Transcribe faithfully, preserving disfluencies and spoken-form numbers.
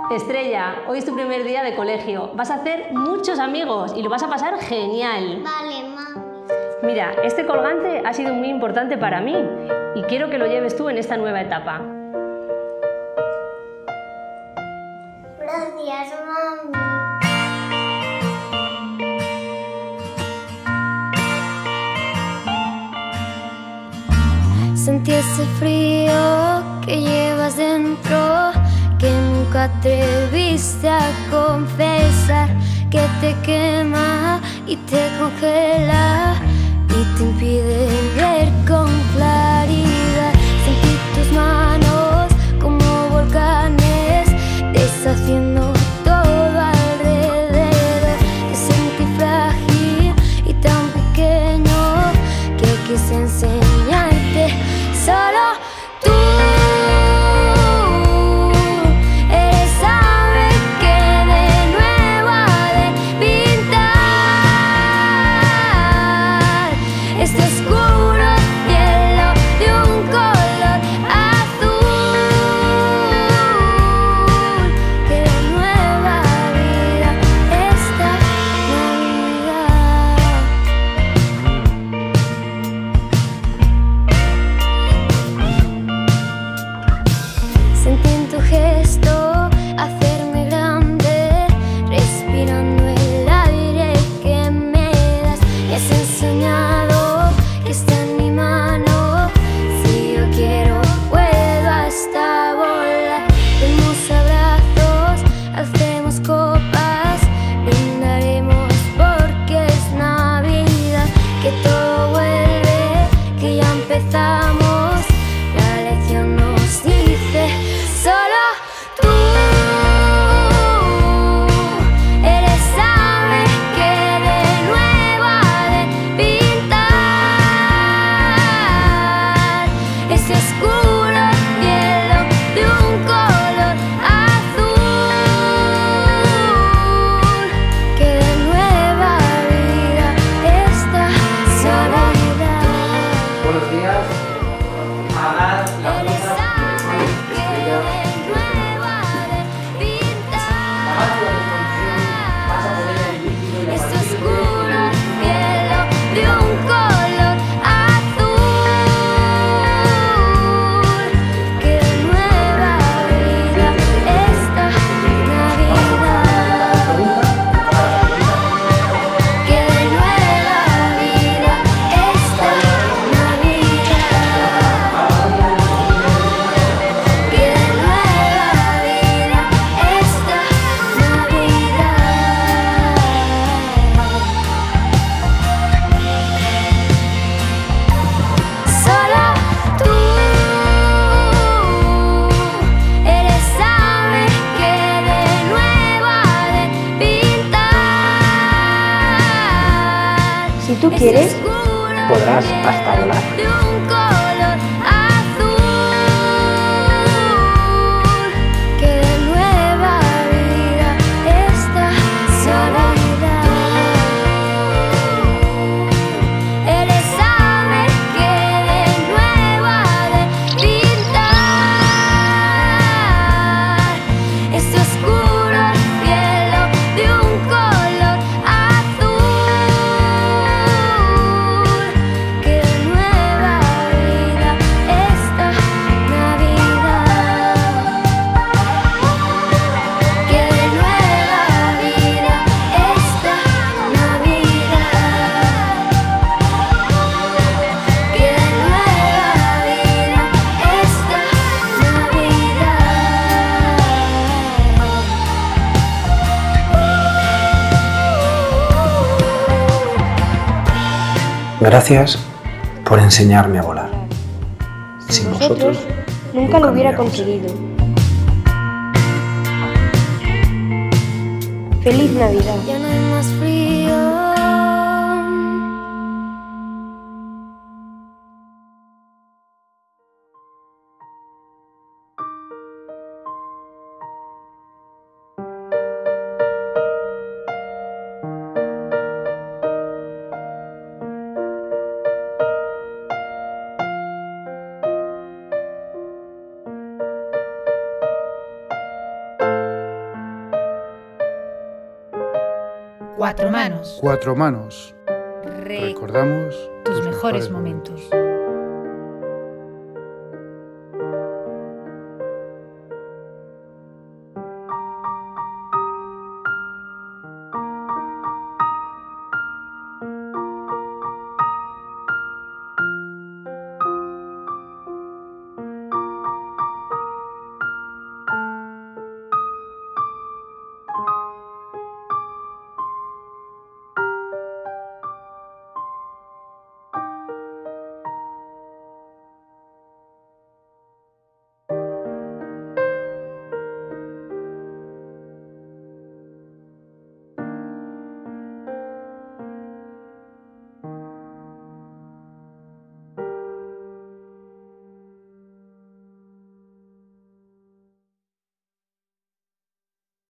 Estrella, hoy es tu primer día de colegio. Vas a hacer muchos amigos y lo vas a pasar genial. Vale, mami. Mira, este colgante ha sido muy importante para mí y quiero que lo lleves tú en esta nueva etapa. Gracias, mami. Sentí ese frío que llevas dentro, que nunca atreviste a confesar, que te quema y te congela y te impide ver con claridad. Sentí tus manos como volcanes deshaciendo todo alrededor. Te sentí frágil y tan pequeño que quise enseñarte. Solo tú eres ave que de nuevo ha de pintar este oscuro cielo de un color azul, que de nueva vida esta Navidad. Sentí en tu gesto hacerme grande, respirando el aire que me das. Me has enseñado que está en mi mano. Si yo quiero, puedo hasta volar. Demos abrazos, alcemos copas, brindaremos porque es Navidad. Que todo vuelve, que ya empezamos. La lección nos dice: solo tú eres ave que de nuevo ha de pintar ese oscuro cielo de un color azul, que de nueva vida esta soledad. Buenos días. Amad la Eres fuerza ave de que Estrella. de nuevo ha de Amad la resolución. Vas a pintar poner el líquido y la ese partícula oscuro en el cielo de un color azul, que de nueva vida esta Navidad, que de nueva vida esta Navidad, que de nueva vida esta Navidad. Solo tú eres ave que de nuevo ha de pintar. Si tú quieres, podrás hasta volar. De un color azul, que de nueva vida esta soledad. Eres ave que de nuevo ha de pintar ese oscuro cielo de un color azul, que de nueva vida esta Navidad, que de nueva vida esta Navidad, que de nueva vida esta Navidad. Gracias por enseñarme a volar. Sin vosotros nunca lo hubiera hubiéramos conseguido. Feliz Navidad. Ya no hay más frío. Cuatro manos. Cuatro manos. Re- Recordamos tus mejores momentos.